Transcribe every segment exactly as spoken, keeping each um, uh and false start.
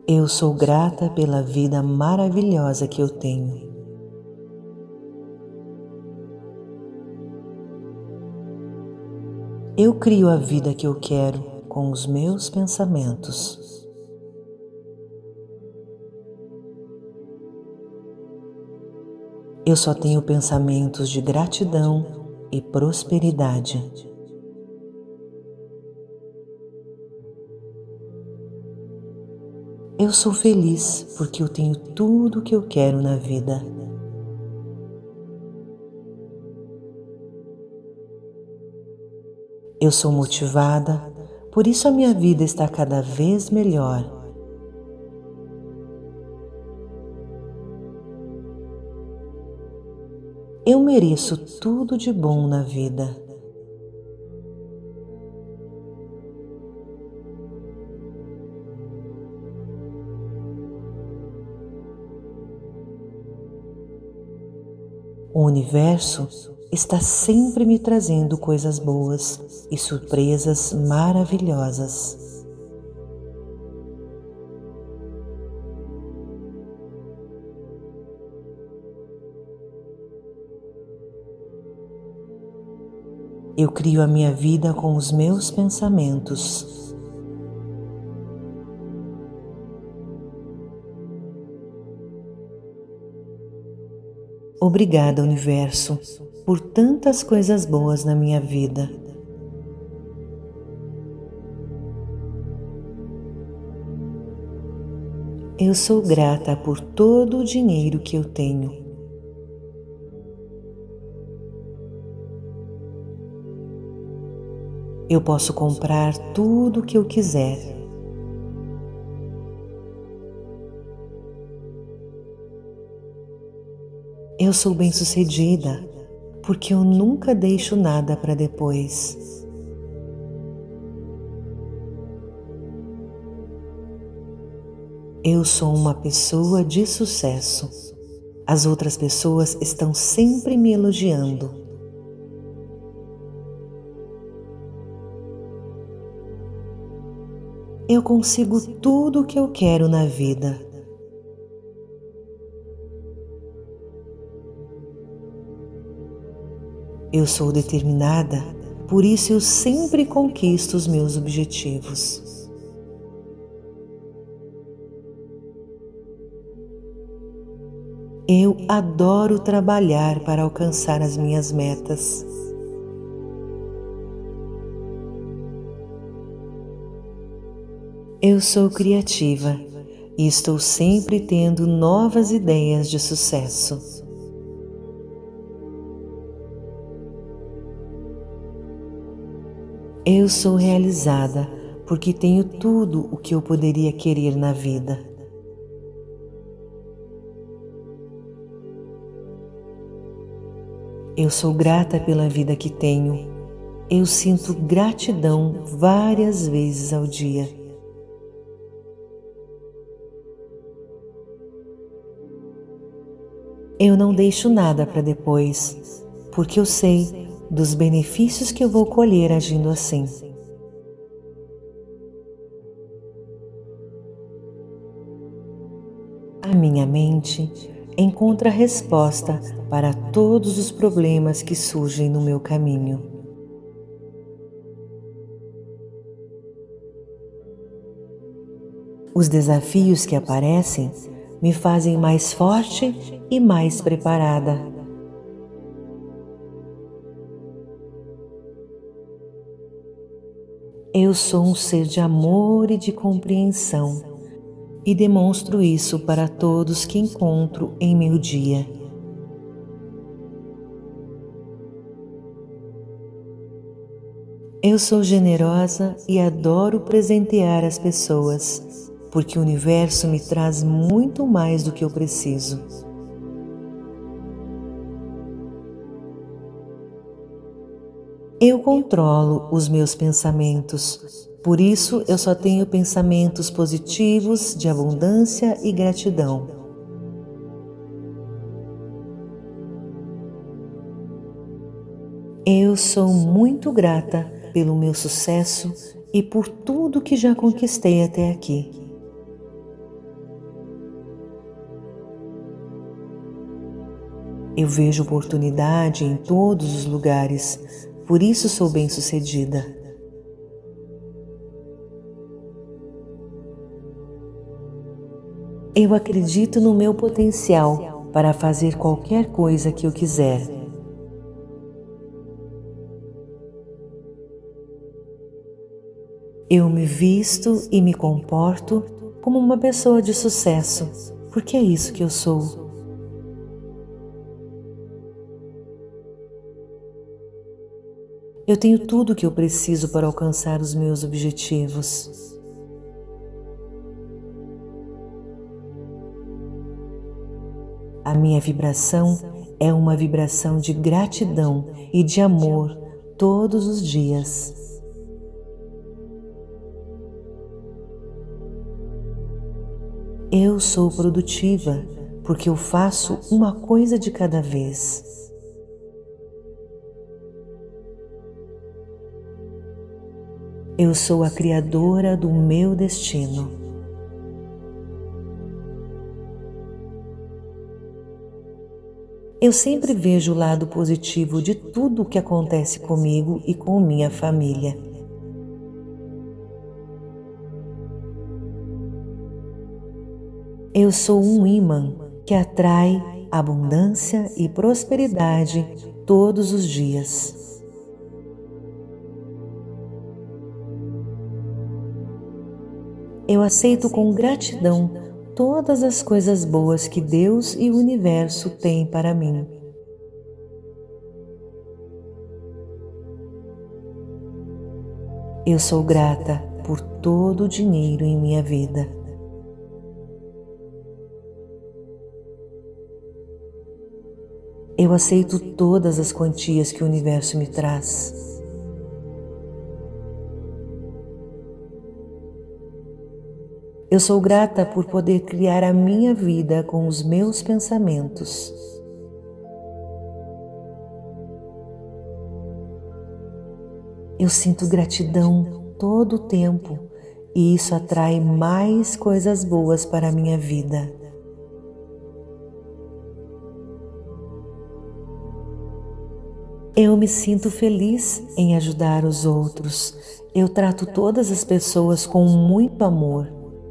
Eu sou grata pela vida maravilhosa que eu tenho. Eu crio a vida que eu quero com os meus pensamentos. Eu só tenho pensamentos de gratidão e prosperidade. Eu sou feliz porque eu tenho tudo o que eu quero na vida. Eu sou motivada, por isso a minha vida está cada vez melhor. Eu mereço tudo de bom na vida. O universo está sempre me trazendo coisas boas e surpresas maravilhosas. Eu crio a minha vida com os meus pensamentos. Obrigada, universo, por tantas coisas boas na minha vida. Eu sou grata por todo o dinheiro que eu tenho. Eu posso comprar tudo o que eu quiser. Eu sou bem-sucedida porque eu nunca deixo nada para depois. Eu sou uma pessoa de sucesso. As outras pessoas estão sempre me elogiando. Eu consigo tudo o que eu quero na vida. Eu sou determinada, por isso eu sempre conquisto os meus objetivos. Eu adoro trabalhar para alcançar as minhas metas. Eu sou criativa e estou sempre tendo novas ideias de sucesso. Eu sou realizada porque tenho tudo o que eu poderia querer na vida. Eu sou grata pela vida que tenho. Eu sinto gratidão várias vezes ao dia. Eu não deixo nada para depois, porque eu sei dos benefícios que eu vou colher agindo assim. A minha mente encontra resposta para todos os problemas que surgem no meu caminho. Os desafios que aparecem me fazem mais forte e mais preparada. Eu sou um ser de amor e de compreensão e demonstro isso para todos que encontro em meu dia. Eu sou generosa e adoro presentear as pessoas, porque o universo me traz muito mais do que eu preciso. Eu controlo os meus pensamentos, por isso eu só tenho pensamentos positivos de abundância e gratidão. Eu sou muito grata pelo meu sucesso e por tudo que já conquistei até aqui. Eu vejo oportunidade em todos os lugares, por isso sou bem-sucedida. Eu acredito no meu potencial para fazer qualquer coisa que eu quiser. Eu me visto e me comporto como uma pessoa de sucesso, porque é isso que eu sou. Eu tenho tudo o que eu preciso para alcançar os meus objetivos. A minha vibração é uma vibração de gratidão e de amor todos os dias. Eu sou produtiva porque eu faço uma coisa de cada vez. Eu sou a criadora do meu destino. Eu sempre vejo o lado positivo de tudo o que acontece comigo e com minha família. Eu sou um ímã que atrai abundância e prosperidade todos os dias. Eu aceito com gratidão todas as coisas boas que Deus e o universo têm para mim. Eu sou grata por todo o dinheiro em minha vida. Eu aceito todas as quantias que o universo me traz. Eu sou grata por poder criar a minha vida com os meus pensamentos. Eu sinto gratidão todo o tempo e isso atrai mais coisas boas para a minha vida. Eu me sinto feliz em ajudar os outros. Eu trato todas as pessoas com muito amor.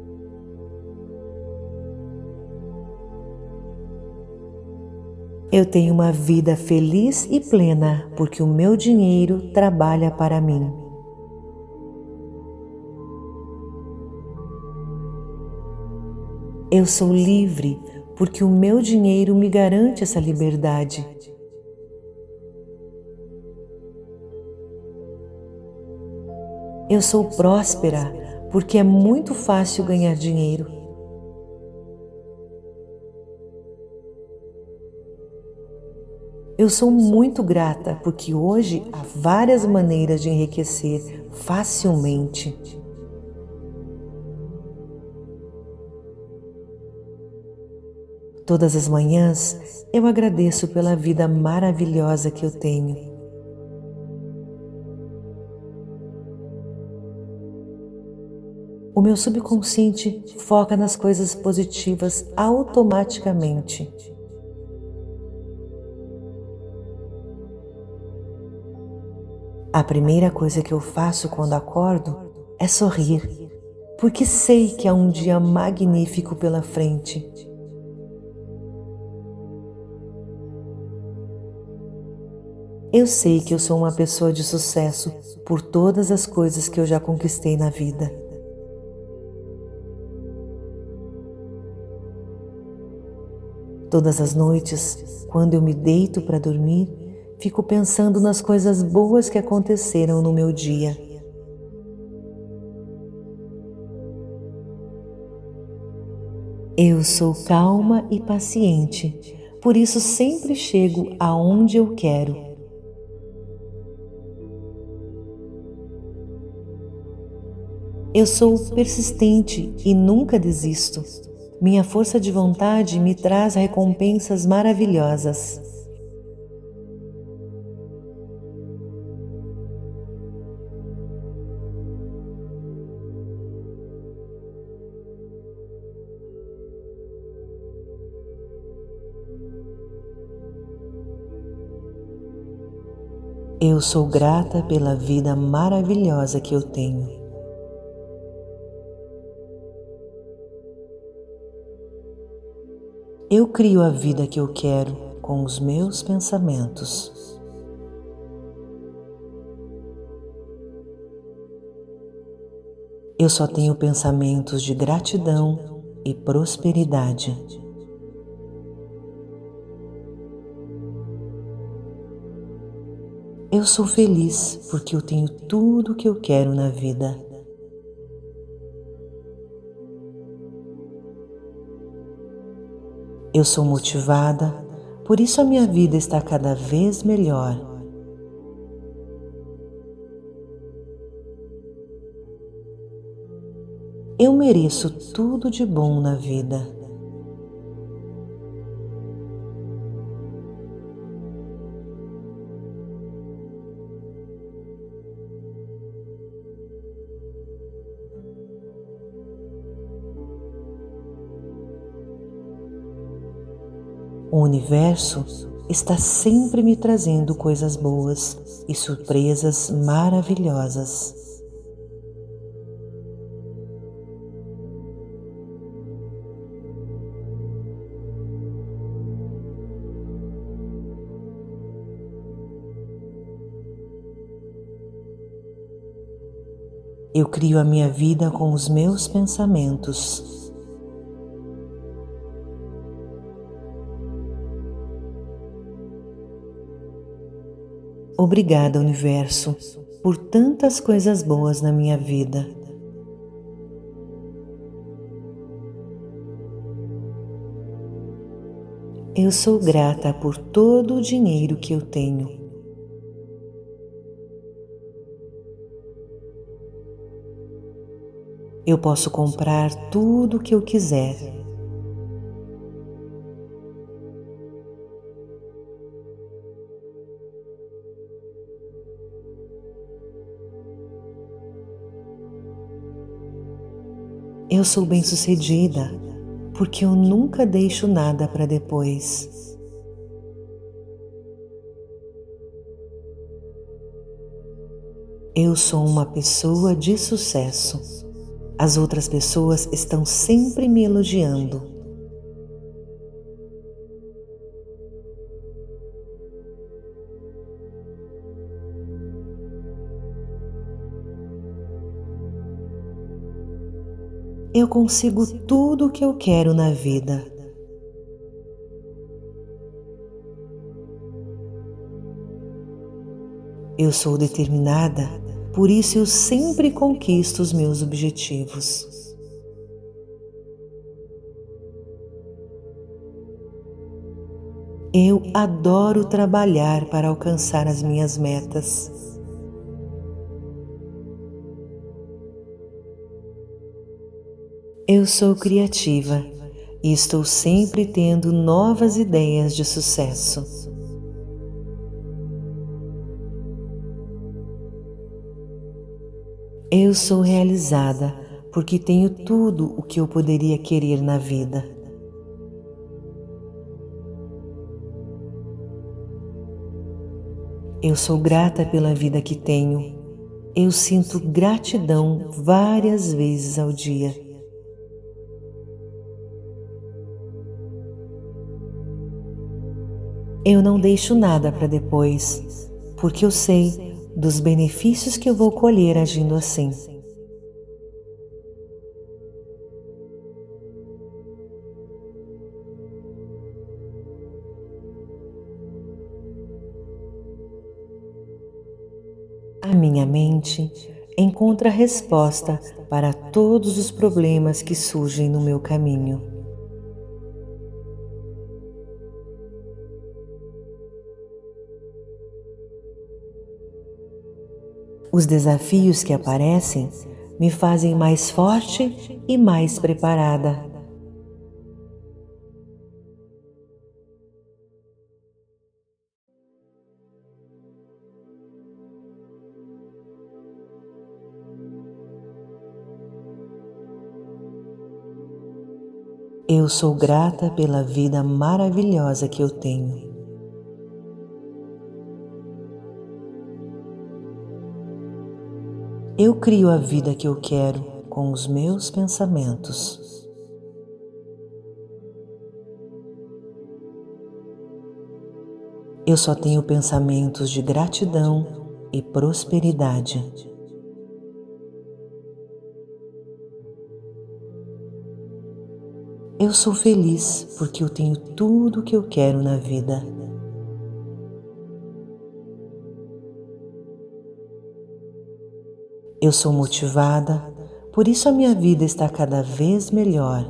Eu tenho uma vida feliz e plena porque o meu dinheiro trabalha para mim. Eu sou livre porque o meu dinheiro me garante essa liberdade. Eu sou próspera porque é muito fácil ganhar dinheiro. Eu sou muito grata porque hoje há várias maneiras de enriquecer facilmente. Todas as manhãs eu agradeço pela vida maravilhosa que eu tenho. O meu subconsciente foca nas coisas positivas automaticamente. A primeira coisa que eu faço quando acordo é sorrir, porque sei que há um dia magnífico pela frente. Eu sei que eu sou uma pessoa de sucesso por todas as coisas que eu já conquistei na vida. Todas as noites, quando eu me deito para dormir, fico pensando nas coisas boas que aconteceram no meu dia. Eu sou calma e paciente, por isso sempre chego aonde eu quero. Eu sou persistente e nunca desisto. Minha força de vontade me traz recompensas maravilhosas. Eu sou grata pela vida maravilhosa que eu tenho. Eu crio a vida que eu quero com os meus pensamentos. Eu só tenho pensamentos de gratidão e prosperidade. Eu sou feliz porque eu tenho tudo o que eu quero na vida. Eu sou motivada, por isso a minha vida está cada vez melhor. Eu mereço tudo de bom na vida. O universo está sempre me trazendo coisas boas e surpresas maravilhosas. Eu crio a minha vida com os meus pensamentos. Obrigada, universo, por tantas coisas boas na minha vida. Eu sou grata por todo o dinheiro que eu tenho. Eu posso comprar tudo o que eu quiser. Eu sou bem-sucedida, porque eu nunca deixo nada para depois. Eu sou uma pessoa de sucesso. As outras pessoas estão sempre me elogiando. Eu consigo tudo o que eu quero na vida. Eu sou determinada, por isso eu sempre conquisto os meus objetivos. Eu adoro trabalhar para alcançar as minhas metas. Eu sou criativa e estou sempre tendo novas ideias de sucesso. Eu sou realizada porque tenho tudo o que eu poderia querer na vida. Eu sou grata pela vida que tenho. Eu sinto gratidão várias vezes ao dia. Eu não deixo nada para depois, porque eu sei dos benefícios que eu vou colher agindo assim. A minha mente encontra resposta para todos os problemas que surgem no meu caminho. Os desafios que aparecem me fazem mais forte e mais preparada. Eu sou grata pela vida maravilhosa que eu tenho. Eu crio a vida que eu quero com os meus pensamentos. Eu só tenho pensamentos de gratidão e prosperidade. Eu sou feliz porque eu tenho tudo o que eu quero na vida. Eu sou motivada, por isso a minha vida está cada vez melhor.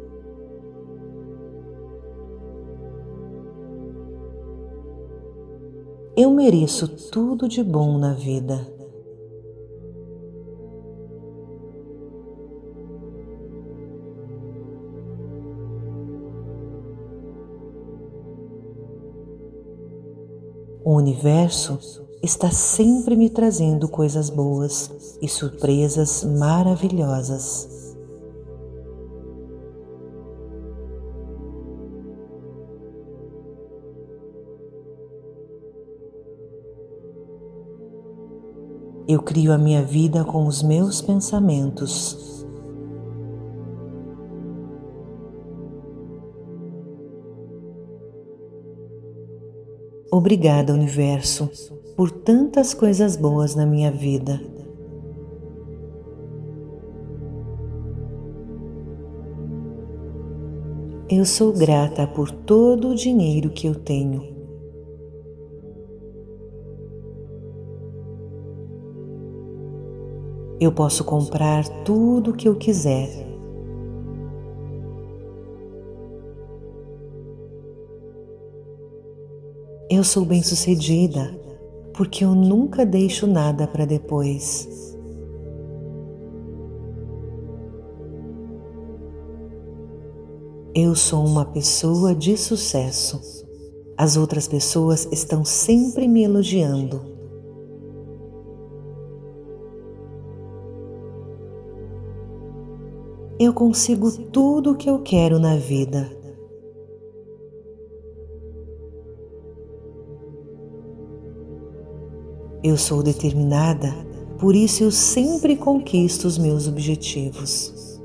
Eu mereço tudo de bom na vida. O universo está sempre me trazendo coisas boas e surpresas maravilhosas. Eu crio a minha vida com os meus pensamentos. Obrigada, universo, por tantas coisas boas na minha vida. Eu sou grata por todo o dinheiro que eu tenho. Eu posso comprar tudo o que eu quiser. Eu sou bem-sucedida porque eu nunca deixo nada para depois. Eu sou uma pessoa de sucesso. As outras pessoas estão sempre me elogiando. Eu consigo tudo o que eu quero na vida. Eu sou determinada, por isso eu sempre conquisto os meus objetivos.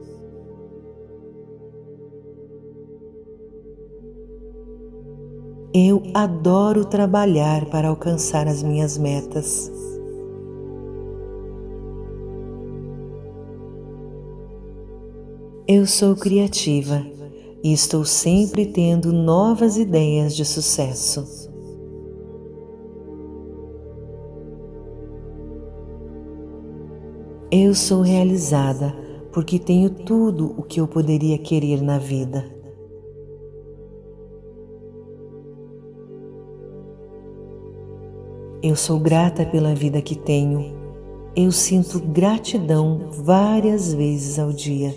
Eu adoro trabalhar para alcançar as minhas metas. Eu sou criativa e estou sempre tendo novas ideias de sucesso. Eu sou realizada porque tenho tudo o que eu poderia querer na vida. Eu sou grata pela vida que tenho. Eu sinto gratidão várias vezes ao dia.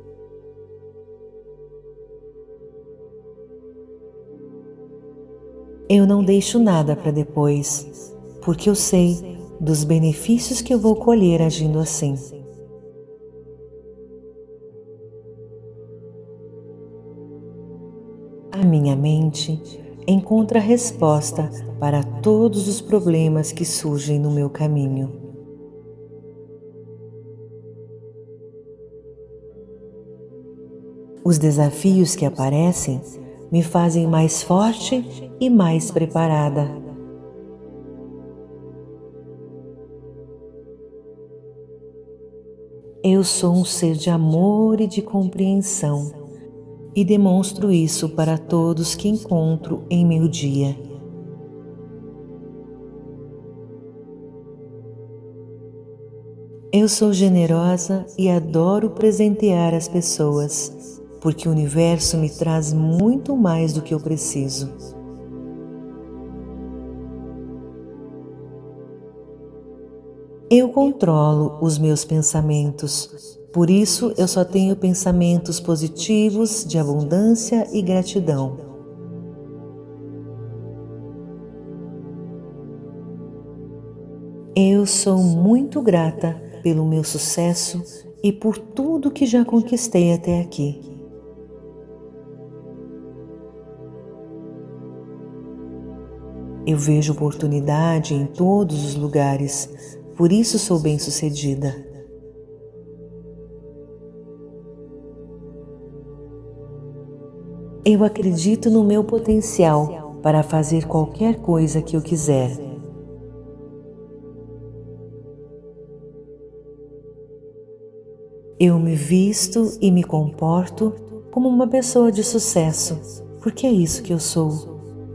Eu não deixo nada para depois, porque eu sei dos benefícios que eu vou colher agindo assim. A minha mente encontra resposta para todos os problemas que surgem no meu caminho. Os desafios que aparecem me fazem mais forte e mais preparada. Eu sou um ser de amor e de compreensão e demonstro isso para todos que encontro em meu dia. Eu sou generosa e adoro presentear as pessoas, porque o universo me traz muito mais do que eu preciso. Eu controlo os meus pensamentos, por isso eu só tenho pensamentos positivos de abundância e gratidão. Eu sou muito grata pelo meu sucesso e por tudo que já conquistei até aqui. Eu vejo oportunidade em todos os lugares, por isso sou bem-sucedida. Eu acredito no meu potencial para fazer qualquer coisa que eu quiser. Eu me visto e me comporto como uma pessoa de sucesso, porque é isso que eu sou.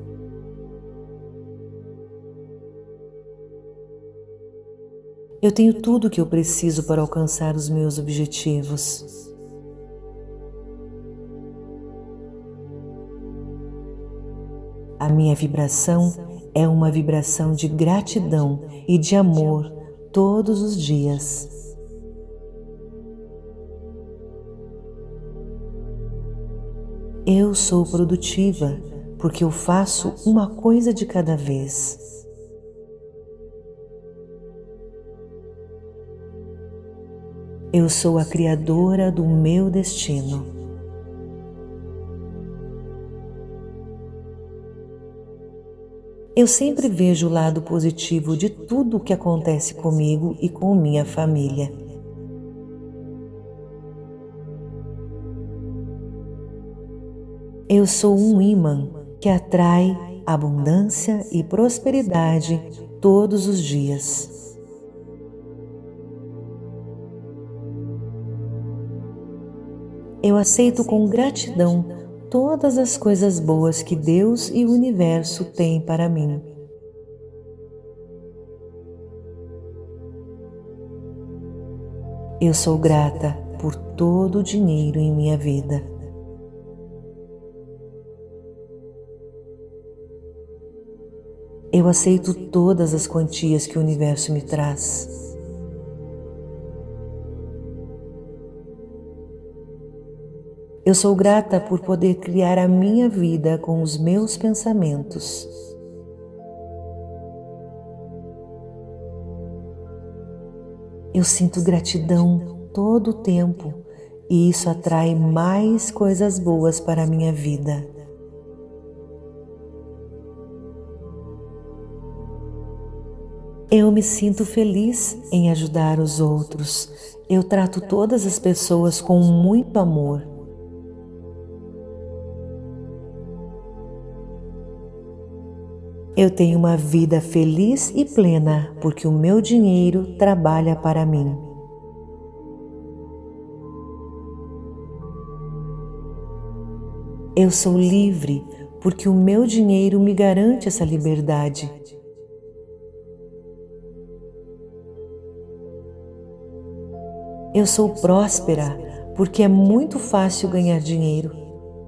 Eu tenho tudo o que eu preciso para alcançar os meus objetivos. A minha vibração é uma vibração de gratidão e de amor todos os dias. Eu sou produtiva porque eu faço uma coisa de cada vez. Eu sou a criadora do meu destino. Eu sempre vejo o lado positivo de tudo o que acontece comigo e com minha família. Eu sou um ímã que atrai abundância e prosperidade todos os dias. Eu aceito com gratidão todas as coisas boas que Deus e o universo têm para mim. Eu sou grata por todo o dinheiro em minha vida. Eu aceito todas as quantias que o universo me traz. Eu sou grata por poder criar a minha vida com os meus pensamentos. Eu sinto gratidão todo o tempo e isso atrai mais coisas boas para a minha vida. Eu me sinto feliz em ajudar os outros. Eu trato todas as pessoas com muito amor. Eu tenho uma vida feliz e plena porque o meu dinheiro trabalha para mim. Eu sou livre porque o meu dinheiro me garante essa liberdade. Eu sou próspera porque é muito fácil ganhar dinheiro.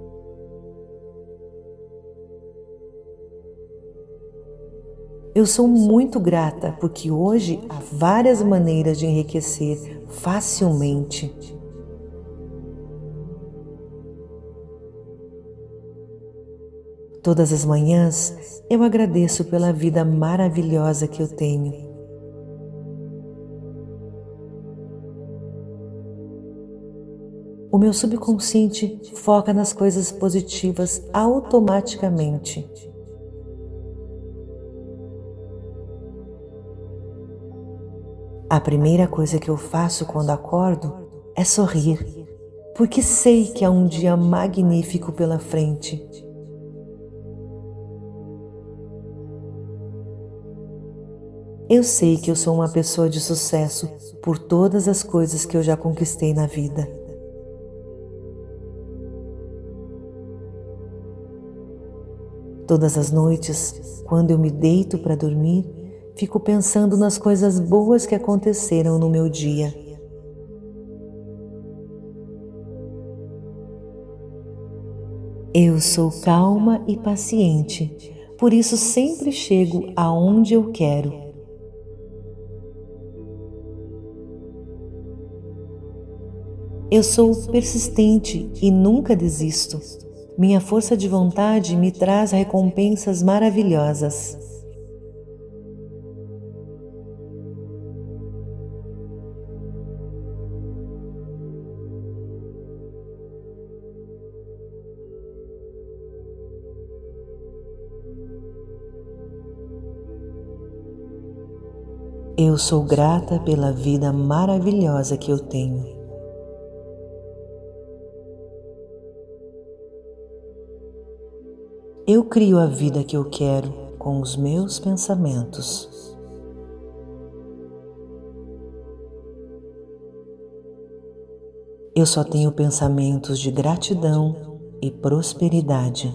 Eu sou muito grata porque hoje há várias maneiras de enriquecer facilmente. Todas as manhãs eu agradeço pela vida maravilhosa que eu tenho. O meu subconsciente foca nas coisas positivas automaticamente. A primeira coisa que eu faço quando acordo é sorrir, porque sei que há um dia magnífico pela frente. Eu sei que eu sou uma pessoa de sucesso por todas as coisas que eu já conquistei na vida. Todas as noites, quando eu me deito para dormir, fico pensando nas coisas boas que aconteceram no meu dia. Eu sou calma e paciente, por isso sempre chego aonde eu quero. Eu sou persistente e nunca desisto. Minha força de vontade me traz recompensas maravilhosas. Eu sou grata pela vida maravilhosa que eu tenho. Eu crio a vida que eu quero com os meus pensamentos. Eu só tenho pensamentos de gratidão e prosperidade.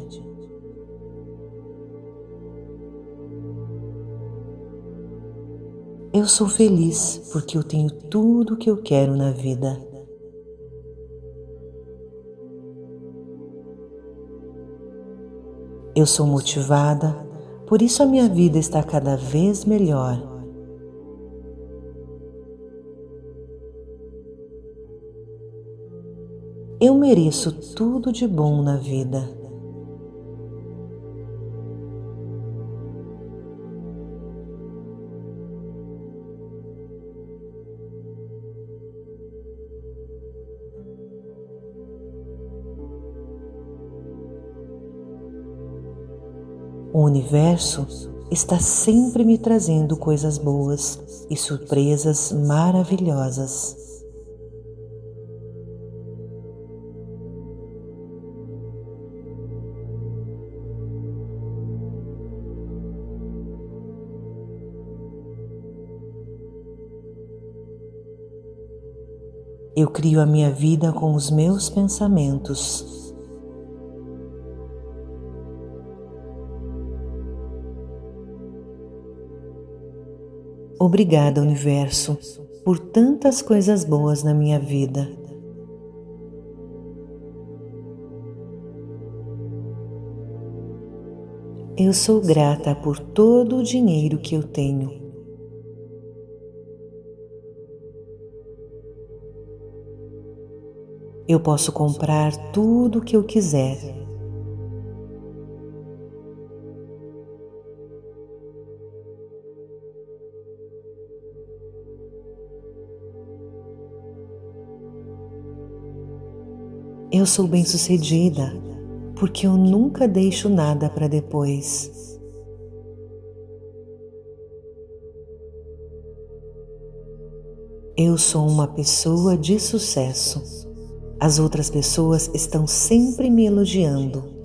Eu sou feliz porque eu tenho tudo o que eu quero na vida. Eu sou motivada, por isso a minha vida está cada vez melhor. Eu mereço tudo de bom na vida. O universo está sempre me trazendo coisas boas e surpresas maravilhosas. Eu crio a minha vida com os meus pensamentos. Obrigada, universo, por tantas coisas boas na minha vida. Eu sou grata por todo o dinheiro que eu tenho. Eu posso comprar tudo o que eu quiser. Eu sou bem-sucedida, porque eu nunca deixo nada para depois. Eu sou uma pessoa de sucesso. As outras pessoas estão sempre me elogiando.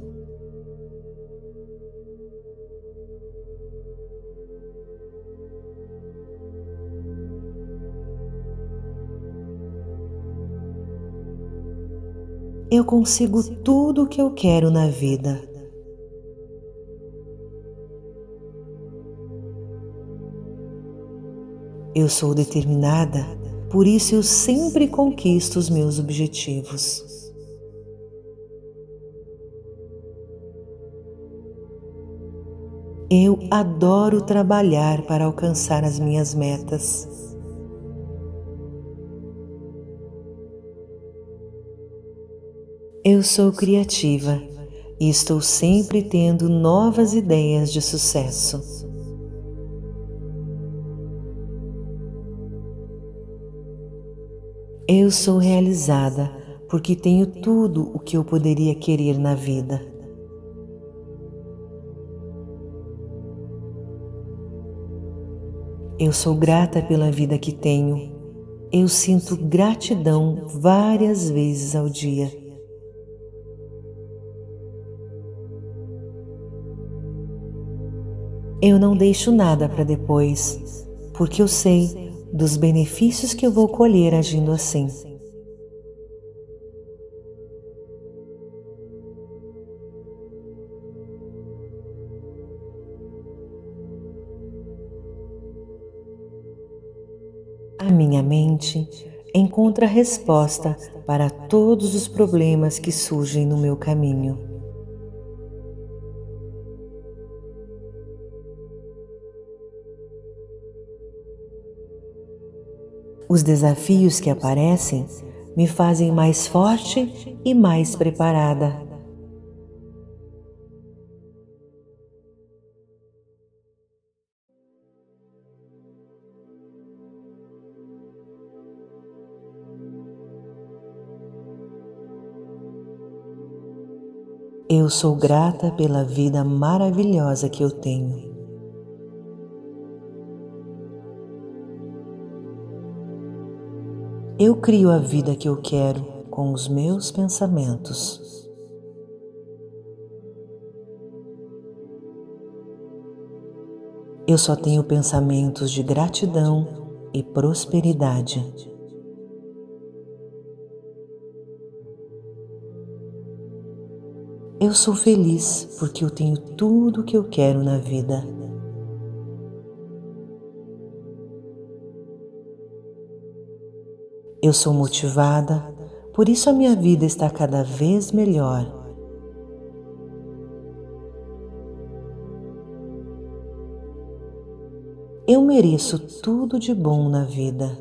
Eu consigo tudo o que eu quero na vida. Eu sou determinada, por isso eu sempre conquisto os meus objetivos. Eu adoro trabalhar para alcançar as minhas metas. Eu sou criativa e estou sempre tendo novas ideias de sucesso. Eu sou realizada porque tenho tudo o que eu poderia querer na vida. Eu sou grata pela vida que tenho. Eu sinto gratidão várias vezes ao dia. Eu não deixo nada para depois, porque eu sei dos benefícios que eu vou colher agindo assim. A minha mente encontra resposta para todos os problemas que surgem no meu caminho. Os desafios que aparecem me fazem mais forte e mais preparada. Eu sou grata pela vida maravilhosa que eu tenho. Eu crio a vida que eu quero com os meus pensamentos. Eu só tenho pensamentos de gratidão e prosperidade. Eu sou feliz porque eu tenho tudo o que eu quero na vida. Eu sou motivada, por isso a minha vida está cada vez melhor. Eu mereço tudo de bom na vida.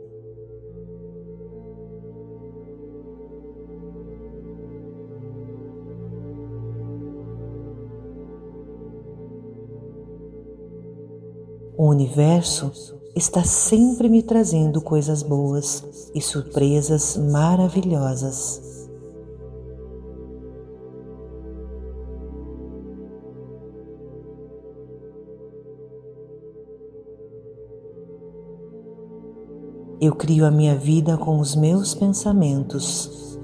O universo está sempre me trazendo coisas boas e surpresas maravilhosas. Eu crio a minha vida com os meus pensamentos.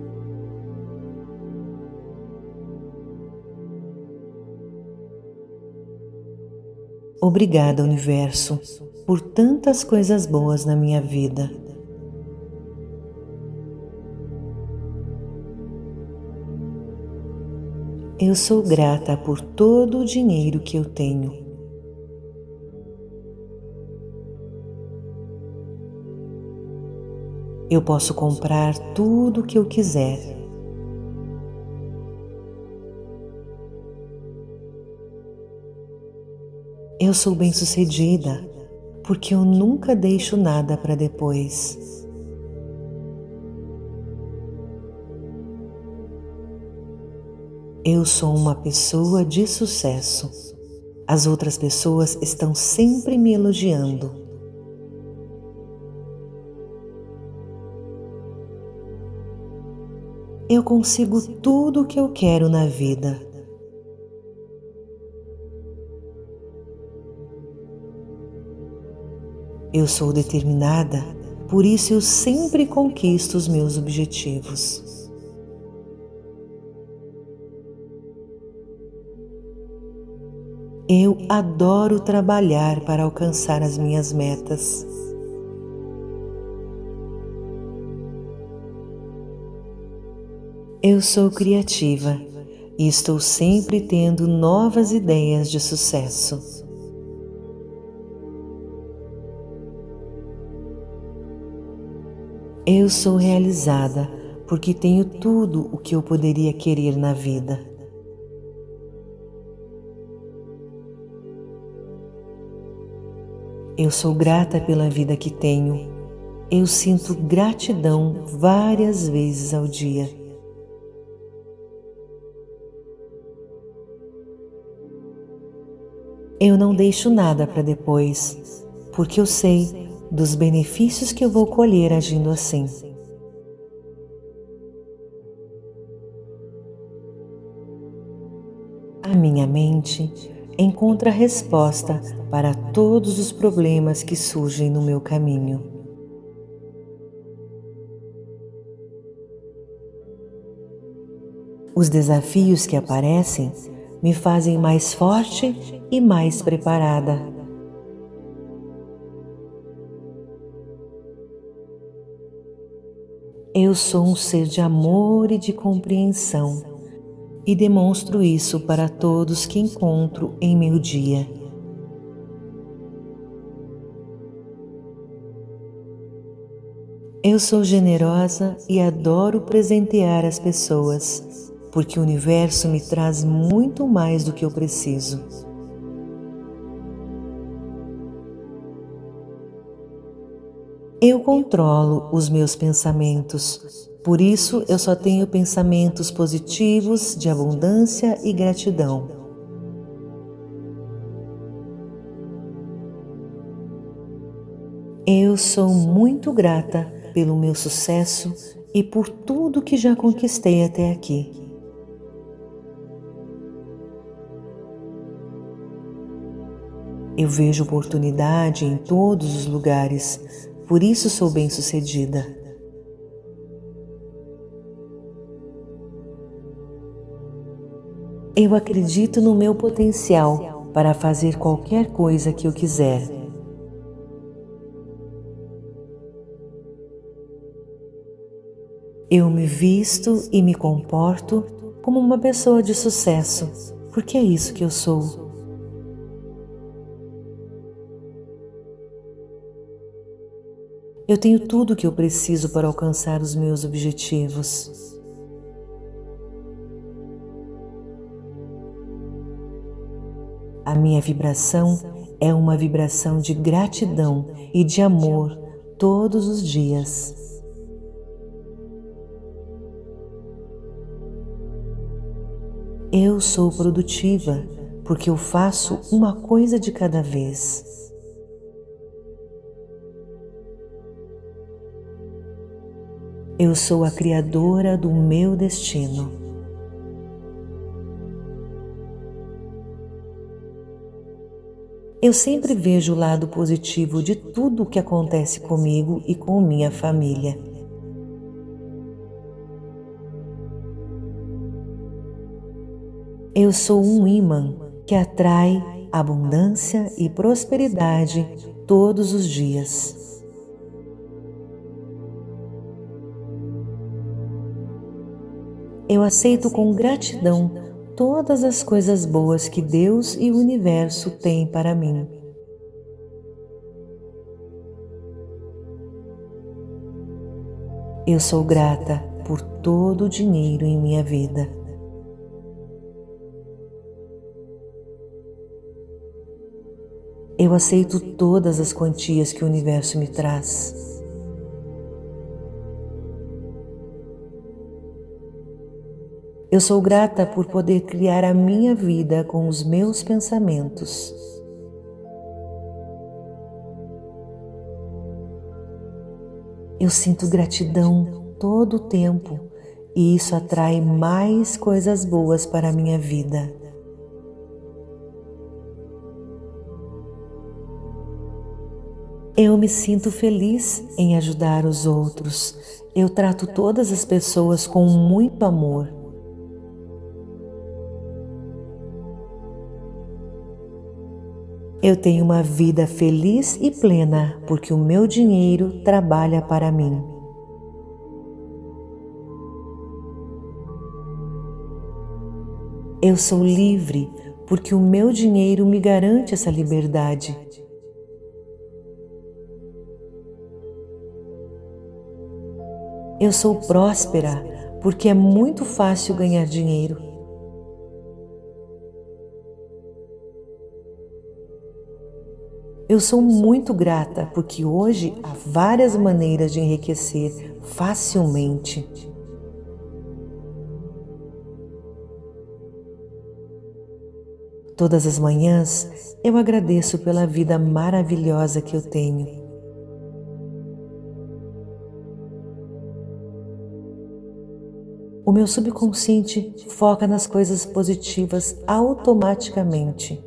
Obrigada, universo, por tantas coisas boas na minha vida. Eu sou grata por todo o dinheiro que eu tenho. Eu posso comprar tudo o que eu quiser. Eu sou bem-sucedida, porque eu nunca deixo nada para depois. Eu sou uma pessoa de sucesso. As outras pessoas estão sempre me elogiando. Eu consigo tudo o que eu quero na vida. Eu sou determinada, por isso eu sempre conquisto os meus objetivos. Eu adoro trabalhar para alcançar as minhas metas. Eu sou criativa e estou sempre tendo novas ideias de sucesso. Eu sou realizada porque tenho tudo o que eu poderia querer na vida. Eu sou grata pela vida que tenho. Eu sinto gratidão várias vezes ao dia. Eu não deixo nada para depois, porque eu sei dos benefícios que eu vou colher agindo assim. A minha mente encontra a resposta para todos os problemas que surgem no meu caminho. Os desafios que aparecem me fazem mais forte e mais preparada. Eu sou um ser de amor e de compreensão e demonstro isso para todos que encontro em meu dia. Eu sou generosa e adoro presentear as pessoas, porque o universo me traz muito mais do que eu preciso. Eu controlo os meus pensamentos, por isso eu só tenho pensamentos positivos de abundância e gratidão. Eu sou muito grata pelo meu sucesso e por tudo que já conquistei até aqui. Eu vejo oportunidade em todos os lugares, por isso sou bem-sucedida. Eu acredito no meu potencial para fazer qualquer coisa que eu quiser. Eu me visto e me comporto como uma pessoa de sucesso, porque é isso que eu sou. Eu tenho tudo o que eu preciso para alcançar os meus objetivos. A minha vibração é uma vibração de gratidão e de amor todos os dias. Eu sou produtiva porque eu faço uma coisa de cada vez. Eu sou a criadora do meu destino. Eu sempre vejo o lado positivo de tudo o que acontece comigo e com minha família. Eu sou um ímã que atrai abundância e prosperidade todos os dias. Eu aceito com gratidão todas as coisas boas que Deus e o universo têm para mim. Eu sou grata por todo o dinheiro em minha vida. Eu aceito todas as quantias que o universo me traz. Eu sou grata por poder criar a minha vida com os meus pensamentos. Eu sinto gratidão todo o tempo e isso atrai mais coisas boas para a minha vida. Eu me sinto feliz em ajudar os outros. Eu trato todas as pessoas com muito amor. Eu tenho uma vida feliz e plena porque o meu dinheiro trabalha para mim. Eu sou livre porque o meu dinheiro me garante essa liberdade. Eu sou próspera porque é muito fácil ganhar dinheiro. Eu sou muito grata porque hoje há várias maneiras de enriquecer facilmente. Todas as manhãs eu agradeço pela vida maravilhosa que eu tenho. O meu subconsciente foca nas coisas positivas automaticamente.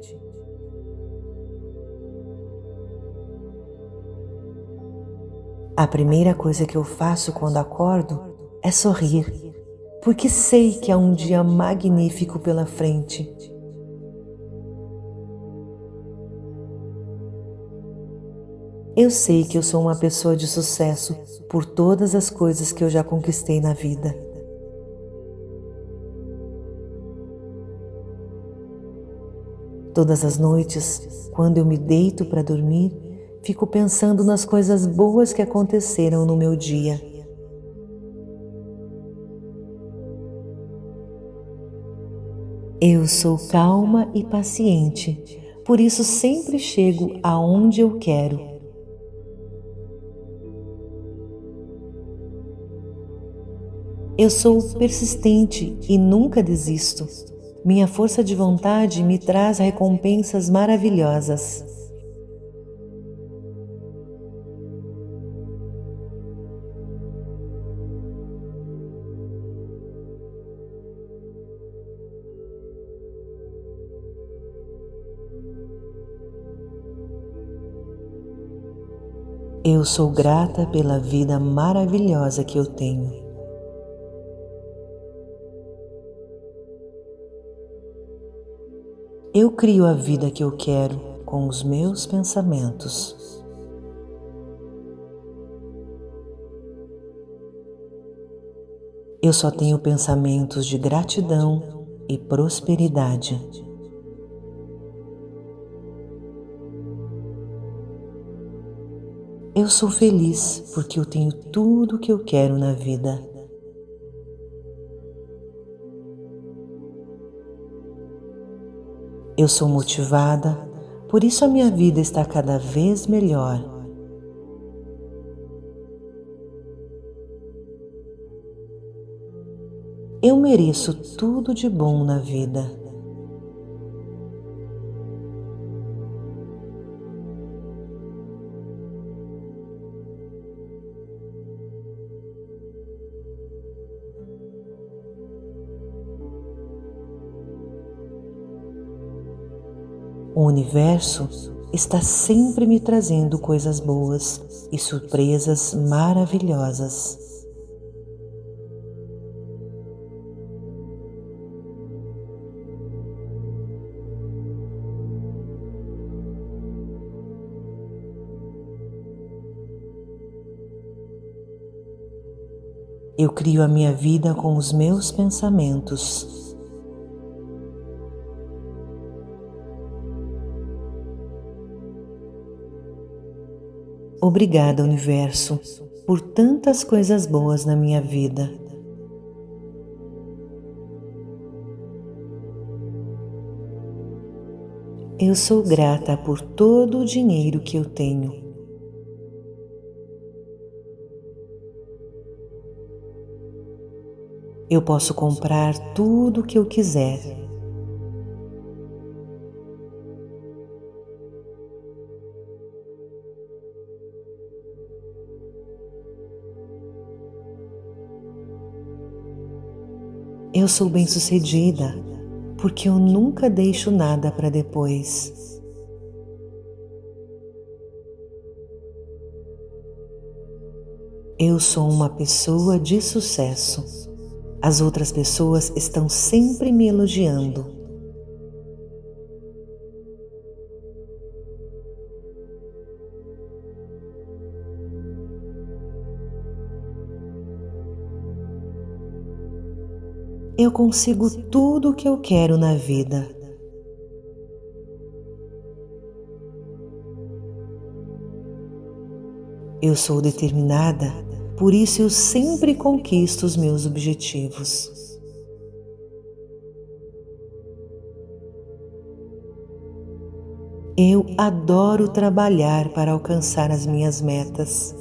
A primeira coisa que eu faço quando acordo é sorrir, porque sei que há um dia magnífico pela frente. Eu sei que eu sou uma pessoa de sucesso por todas as coisas que eu já conquistei na vida. Todas as noites, quando eu me deito para dormir, fico pensando nas coisas boas que aconteceram no meu dia. Eu sou calma e paciente, por isso sempre chego aonde eu quero. Eu sou persistente e nunca desisto. Minha força de vontade me traz recompensas maravilhosas. Eu sou grata pela vida maravilhosa que eu tenho. Eu crio a vida que eu quero com os meus pensamentos. Eu só tenho pensamentos de gratidão e prosperidade. Eu sou feliz porque eu tenho tudo o que eu quero na vida. Eu sou motivada, por isso a minha vida está cada vez melhor. Eu mereço tudo de bom na vida. O universo está sempre me trazendo coisas boas e surpresas maravilhosas. Eu crio a minha vida com os meus pensamentos. Obrigada, universo, por tantas coisas boas na minha vida. Eu sou grata por todo o dinheiro que eu tenho. Eu posso comprar tudo o que eu quiser. Eu sou bem-sucedida, porque eu nunca deixo nada para depois. Eu sou uma pessoa de sucesso. As outras pessoas estão sempre me elogiando. Eu consigo tudo o que eu quero na vida. Eu sou determinada, por isso eu sempre conquisto os meus objetivos. Eu adoro trabalhar para alcançar as minhas metas.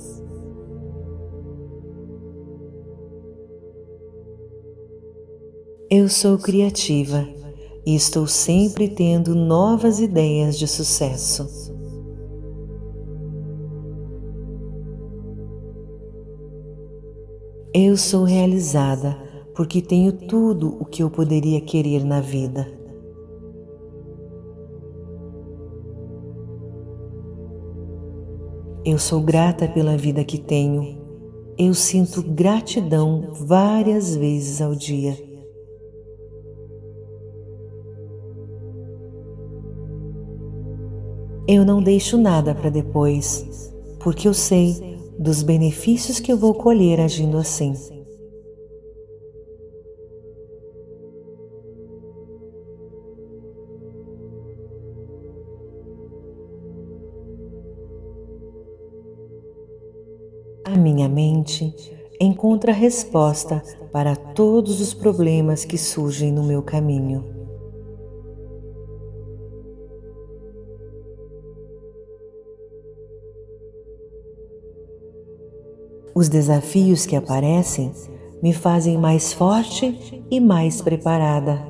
Eu sou criativa e estou sempre tendo novas ideias de sucesso. Eu sou realizada porque tenho tudo o que eu poderia querer na vida. Eu sou grata pela vida que tenho. Eu sinto gratidão várias vezes ao dia. Eu não deixo nada para depois, porque eu sei dos benefícios que eu vou colher agindo assim. A minha mente encontra a resposta para todos os problemas que surgem no meu caminho. Os desafios que aparecem me fazem mais forte e mais preparada.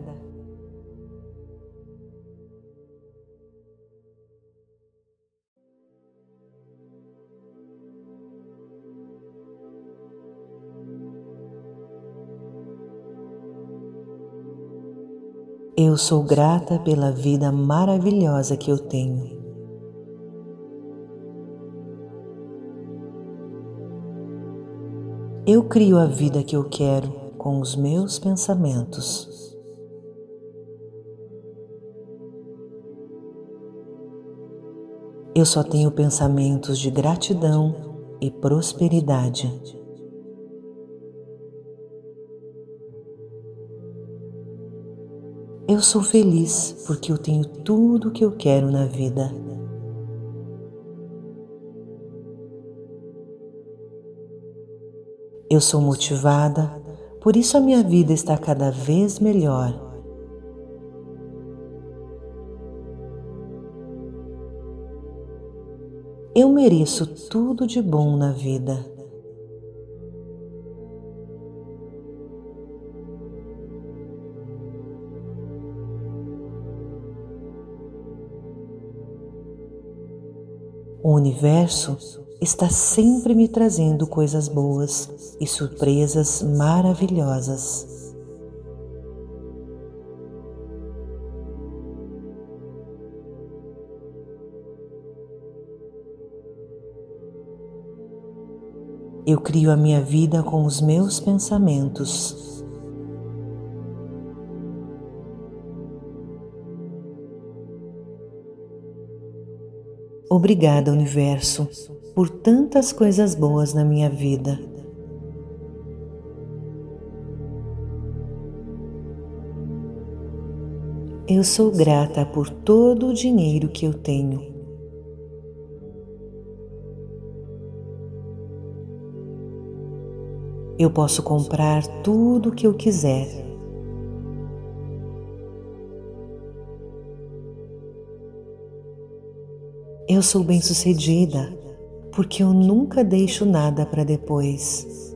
Eu sou grata pela vida maravilhosa que eu tenho. Eu crio a vida que eu quero com os meus pensamentos. Eu só tenho pensamentos de gratidão e prosperidade. Eu sou feliz porque eu tenho tudo o que eu quero na vida. Eu sou motivada, por isso a minha vida está cada vez melhor. Eu mereço tudo de bom na vida. O universo está sempre me trazendo coisas boas e surpresas maravilhosas. Eu crio a minha vida com os meus pensamentos. Obrigada, universo, por tantas coisas boas na minha vida. Eu sou grata por todo o dinheiro que eu tenho. Eu posso comprar tudo o que eu quiser. Eu sou bem-sucedida, porque eu nunca deixo nada para depois.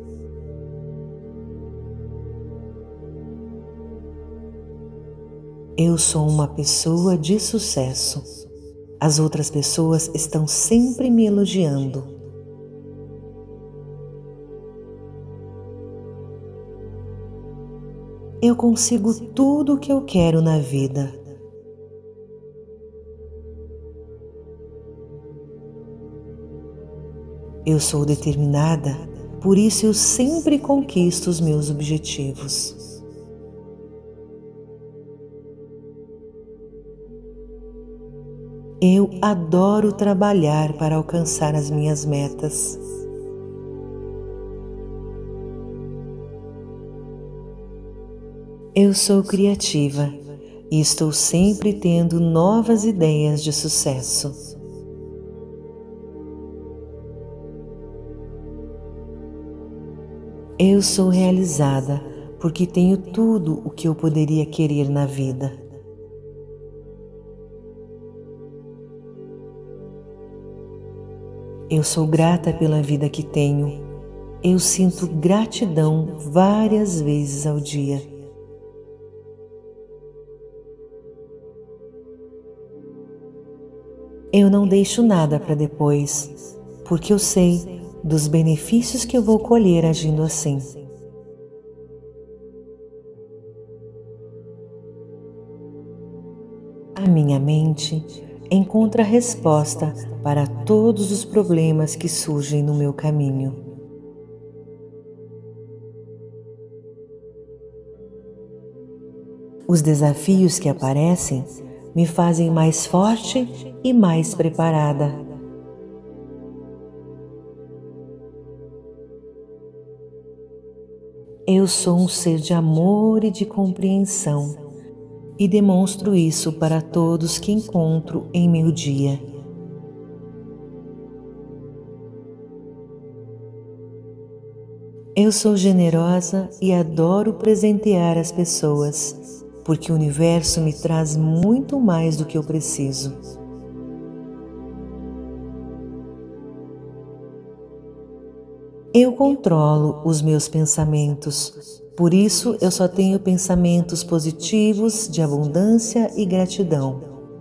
Eu sou uma pessoa de sucesso. As outras pessoas estão sempre me elogiando. Eu consigo tudo o que eu quero na vida. Eu sou determinada, por isso eu sempre conquisto os meus objetivos. Eu adoro trabalhar para alcançar as minhas metas. Eu sou criativa e estou sempre tendo novas ideias de sucesso. Eu sou realizada porque tenho tudo o que eu poderia querer na vida. Eu sou grata pela vida que tenho. Eu sinto gratidão várias vezes ao dia. Eu não deixo nada para depois, porque eu sei dos benefícios que eu vou colher agindo assim. A minha mente encontra resposta para todos os problemas que surgem no meu caminho. Os desafios que aparecem me fazem mais forte e mais preparada. Eu sou um ser de amor e de compreensão e demonstro isso para todos que encontro em meu dia. Eu sou generosa e adoro presentear as pessoas, porque o universo me traz muito mais do que eu preciso. Eu controlo os meus pensamentos, por isso eu só tenho pensamentos positivos de abundância e gratidão.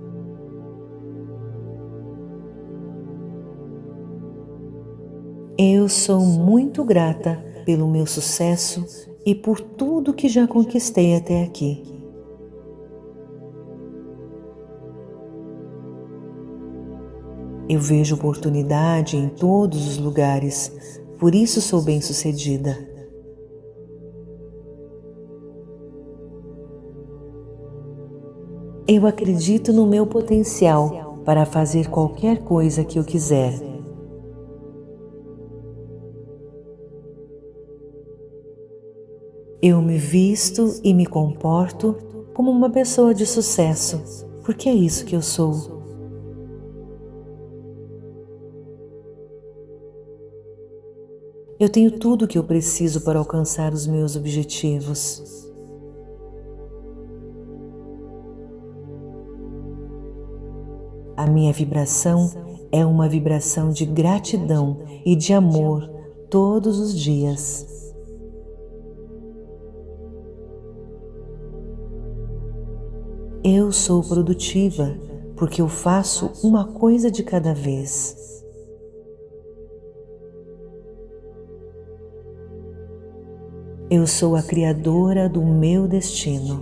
Eu sou muito grata pelo meu sucesso e por tudo que já conquistei até aqui. Eu vejo oportunidade em todos os lugares, por isso sou bem-sucedida. Eu acredito no meu potencial para fazer qualquer coisa que eu quiser. Eu me visto e me comporto como uma pessoa de sucesso, porque é isso que eu sou. Eu tenho tudo o que eu preciso para alcançar os meus objetivos. A minha vibração é uma vibração de gratidão e de amor todos os dias. Eu sou produtiva porque eu faço uma coisa de cada vez. Eu sou a criadora do meu destino.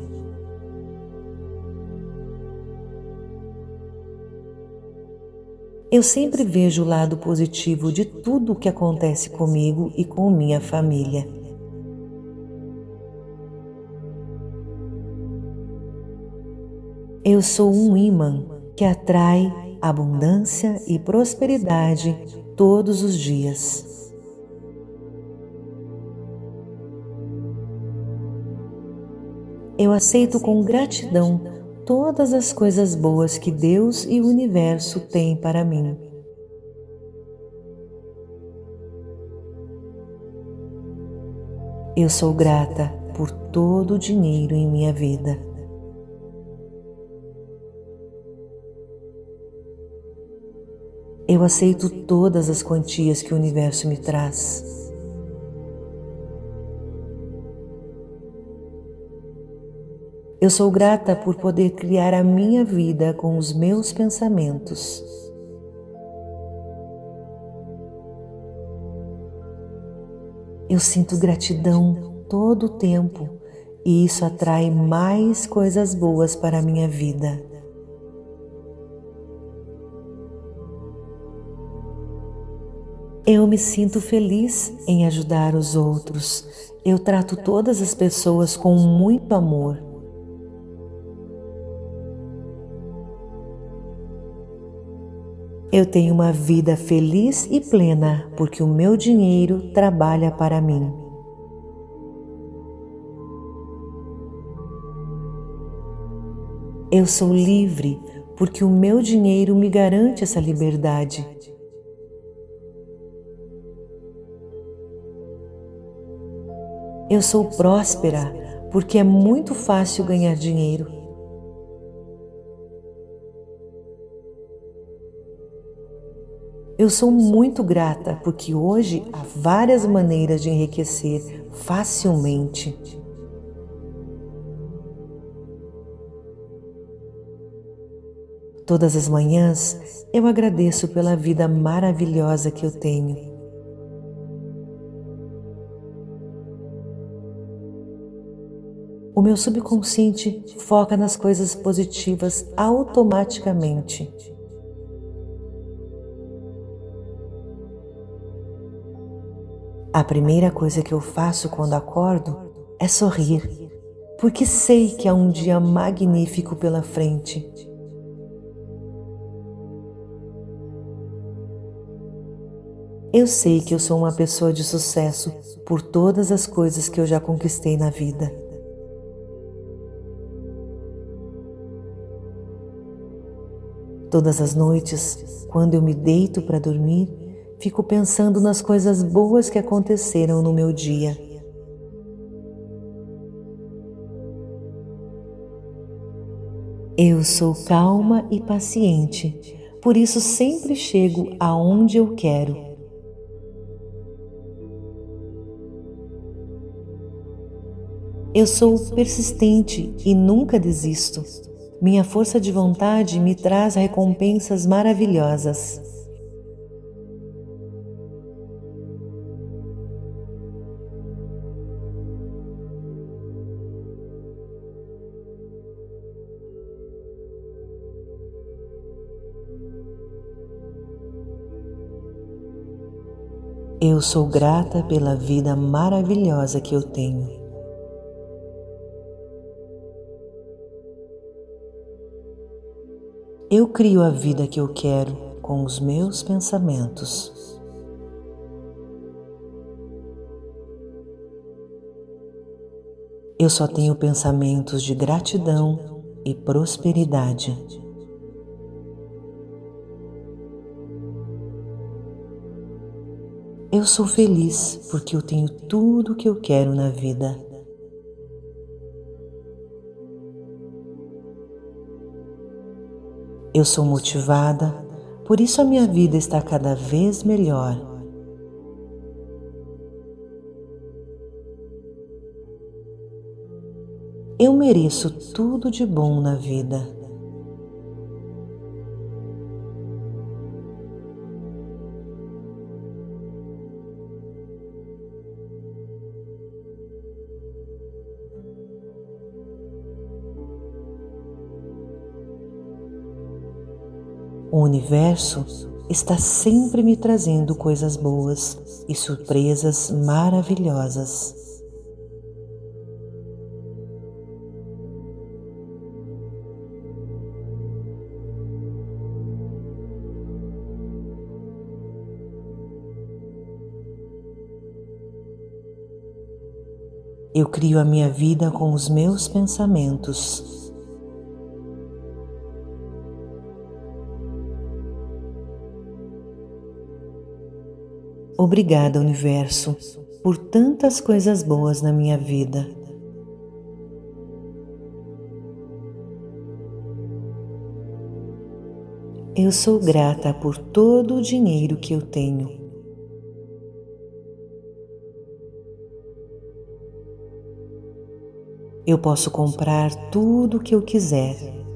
Eu sempre vejo o lado positivo de tudo o que acontece comigo e com minha família. Eu sou um ímã que atrai abundância e prosperidade todos os dias. Eu aceito com gratidão todas as coisas boas que Deus e o universo têm para mim. Eu sou grata por todo o dinheiro em minha vida. Eu aceito todas as quantias que o universo me traz. Eu sou grata por poder criar a minha vida com os meus pensamentos. Eu sinto gratidão todo o tempo e isso atrai mais coisas boas para a minha vida. Eu me sinto feliz em ajudar os outros. Eu trato todas as pessoas com muito amor. Eu tenho uma vida feliz e plena porque o meu dinheiro trabalha para mim. Eu sou livre porque o meu dinheiro me garante essa liberdade. Eu sou próspera porque é muito fácil ganhar dinheiro. Eu sou muito grata porque hoje há várias maneiras de enriquecer facilmente. Todas as manhãs eu agradeço pela vida maravilhosa que eu tenho. O meu subconsciente foca nas coisas positivas automaticamente. A primeira coisa que eu faço quando acordo é sorrir, porque sei que há um dia magnífico pela frente. Eu sei que eu sou uma pessoa de sucesso por todas as coisas que eu já conquistei na vida. Todas as noites, quando eu me deito para dormir, fico pensando nas coisas boas que aconteceram no meu dia. Eu sou calma e paciente, por isso sempre chego aonde eu quero. Eu sou persistente e nunca desisto. Minha força de vontade me traz recompensas maravilhosas. Eu sou grata pela vida maravilhosa que eu tenho. Eu crio a vida que eu quero com os meus pensamentos. Eu só tenho pensamentos de gratidão e prosperidade. Eu sou feliz porque eu tenho tudo o que eu quero na vida. Eu sou motivada, por isso a minha vida está cada vez melhor. Eu mereço tudo de bom na vida. O universo está sempre me trazendo coisas boas e surpresas maravilhosas. Eu crio a minha vida com os meus pensamentos. Obrigada, universo, por tantas coisas boas na minha vida. Eu sou grata por todo o dinheiro que eu tenho. Eu posso comprar tudo o que eu quiser.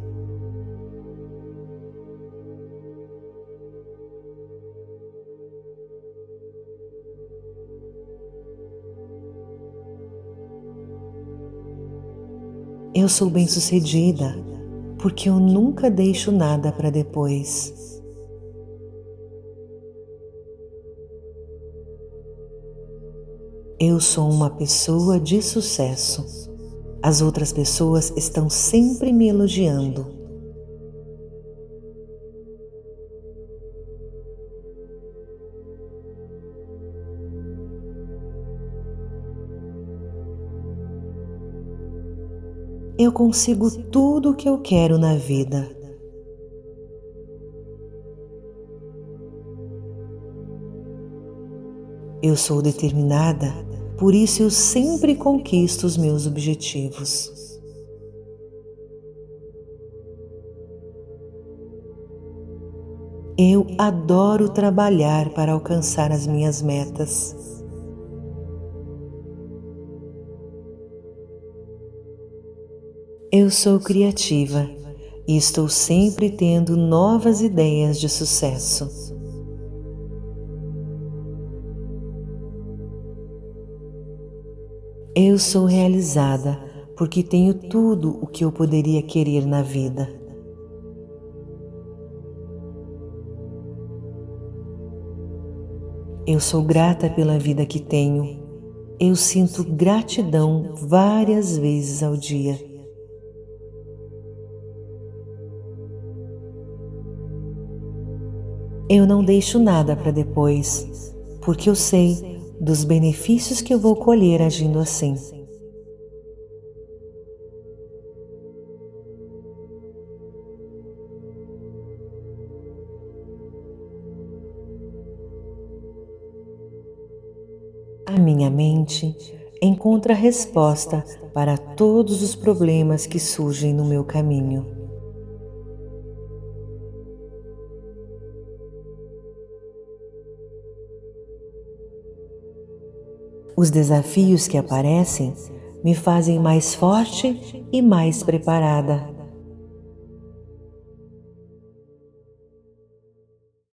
Eu sou bem-sucedida, porque eu nunca deixo nada para depois. Eu sou uma pessoa de sucesso. As outras pessoas estão sempre me elogiando. Eu consigo tudo o que eu quero na vida. Eu sou determinada, por isso eu sempre conquisto os meus objetivos. Eu adoro trabalhar para alcançar as minhas metas. Eu sou criativa e estou sempre tendo novas ideias de sucesso. Eu sou realizada porque tenho tudo o que eu poderia querer na vida. Eu sou grata pela vida que tenho. Eu sinto gratidão várias vezes ao dia. Eu não deixo nada para depois, porque eu sei dos benefícios que eu vou colher agindo assim. A minha mente encontra a resposta para todos os problemas que surgem no meu caminho. Os desafios que aparecem me fazem mais forte e mais preparada.